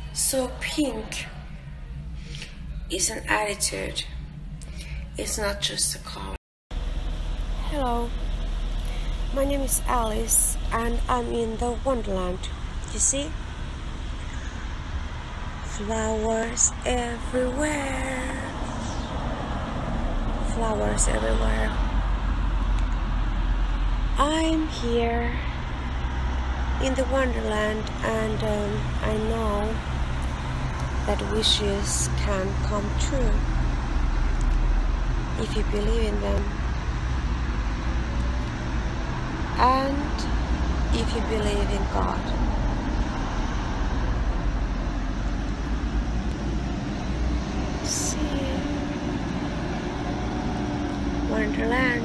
So pink is an attitude. It's not just a color. Hello, my name is Alice and I'm in the Wonderland. You see? Flowers everywhere. Flowers everywhere. I'm here in the Wonderland and I know that wishes can come true if you believe in them and if you believe in God. See, Wonderland.